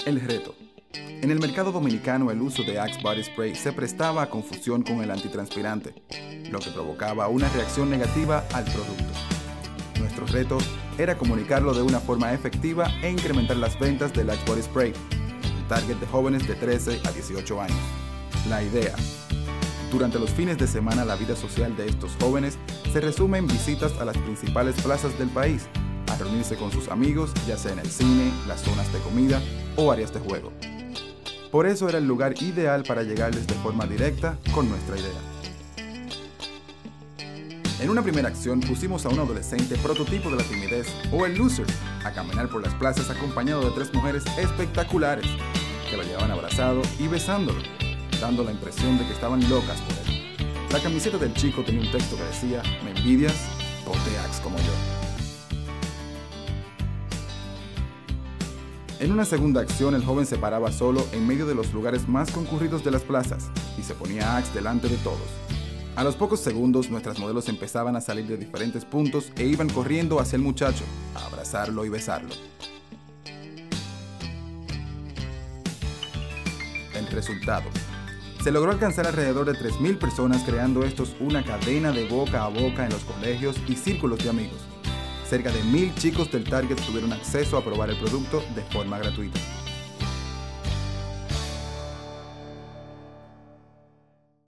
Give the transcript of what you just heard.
El reto. En el mercado dominicano el uso de Axe Body Spray se prestaba a confusión con el antitranspirante, lo que provocaba una reacción negativa al producto. Nuestro reto era comunicarlo de una forma efectiva e incrementar las ventas del Axe Body Spray, un target de jóvenes de 13 a 18 años. La idea. Durante los fines de semana la vida social de estos jóvenes se resume en visitas a las principales plazas del país, a reunirse con sus amigos, ya sea en el cine, las zonas de comida o áreas de juego. Por eso era el lugar ideal para llegarles de forma directa con nuestra idea. En una primera acción pusimos a un adolescente prototipo de la timidez, o el loser, a caminar por las plazas acompañado de 3 mujeres espectaculares, que lo llevaban abrazado y besándolo, dando la impresión de que estaban locas por él. La camiseta del chico tenía un texto que decía: ¿me envidias? Ponte Axe como yo. En una segunda acción, el joven se paraba solo en medio de los lugares más concurridos de las plazas y se ponía Axe delante de todos. A los pocos segundos, nuestras modelos empezaban a salir de diferentes puntos e iban corriendo hacia el muchacho, a abrazarlo y besarlo. El resultado. Se logró alcanzar alrededor de 3.000 personas, creando estos una cadena de boca a boca en los colegios y círculos de amigos. Cerca de 1.000 chicos del target tuvieron acceso a probar el producto de forma gratuita.